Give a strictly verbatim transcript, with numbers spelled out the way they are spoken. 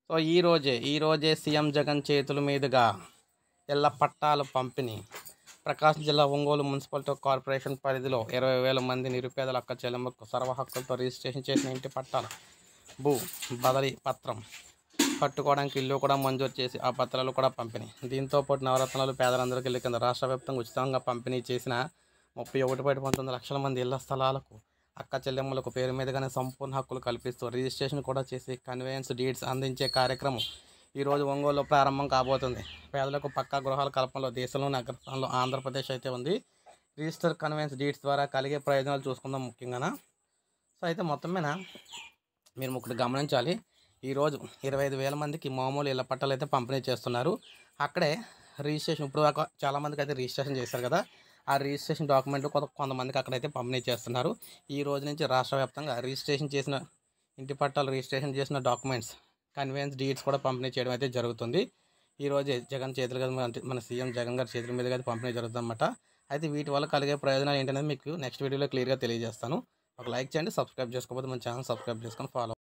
So ఈరోజే ఈరోజే CM Jagan చేతుల మీదుగా ఇళ్ల పట్టాలు పంపిణీ. ప్రకాశం జిల్లా ఒంగోలు మున్సిపల్ కార్పొరేషన్ పరిధిలో ఇరవై వేల మంది నిరుపేదల అక్క చెల్లెమ్మకు సర్వ హక్కులతో రిజిస్ట్రేషన్ చేసిన ఇంటి పట్టాల భూ బదిలీ పత్రం కట్టుకోవడానికి ఇల్లు కూడా మంజూరు చేసి ఆ పత్రాలు కూడా పంపిణీ. దీంతో పాటు నవరత్నాలు పేదలందరికీ ఇల్లు కింద రాష్ట్ర వ్యాప్తంగా ఉచితంగా పంపిణీ చేసిన ముప్పై ఒకటి పాయింట్ పంతొమ్మిది లక్షల మంది ఇళ్ల స్థలాలకు అక్క చెల్లెమ్మలకు పేరు మీదుగానే సంపూర్ణ హక్కులు కల్పిస్తూ రిజిస్ట్రేషన్ కూడా చేసి కన్వేయన్స్ డీడ్స్ అందించే కార్యక్రమం ఈరోజు ఒంగోలులో ప్రారంభం కాబోతుంది. పేదలకు పక్కా గృహాల కల్పనలో దేశంలోని అగ్రస్థానంలో ఆంధ్రప్రదేశ్ అయితే ఉంది. రిజిస్టర్ కన్వేయన్స్ డీడ్స్ ద్వారా కలిగే ప్రయోజనాలు చూసుకుందాం ముఖ్యంగా. సో అయితే మొత్తం మీద మీరు ఒకటి గమనించాలి, ఈరోజు ఇరవై ఐదు వేల మందికి మామూలు ఇళ్ల పట్టాలు అయితే పంపిణీ చేస్తున్నారు. అక్కడే రిజిస్ట్రేషన్ ఇప్పుడు దాకా చాలామందికి అయితే రిజిస్ట్రేషన్ చేశారు కదా, ఆ రిజిస్ట్రేషన్ డాక్యుమెంట్లు కొంత కొంతమందికి అక్కడైతే పంపిణీ చేస్తున్నారు. ఈ రోజు నుంచి రాష్ట్ర వ్యాప్తంగా రిజిస్ట్రేషన్ చేసిన ఇంటి పట్టాలు రిజిస్ట్రేషన్ చేసిన డాక్యుమెంట్స్ కన్వేయన్స్ డీడ్స్ కూడా పంపిణీ చేయడం అయితే జరుగుతుంది. ఈరోజే జగన్ చేతుల మీద అంటే మన సీఎం జగన్ గారి చేతుల మీదుగా అయితే పంపిణీ జరుగుతుంది అన్నమాట. అయితే వీటి వల్ల కలిగే ప్రయోజనాలు ఏంటనేది మీకు నెక్స్ట్ వీడియోలో క్లియర్గా తెలియజేస్తాను. ఒక లైక్ చేయండి, సబ్స్క్రైబ్ చేసుకోకపోతే మన ఛానల్ సబ్స్క్రైబ్ చేసుకొని ఫాలో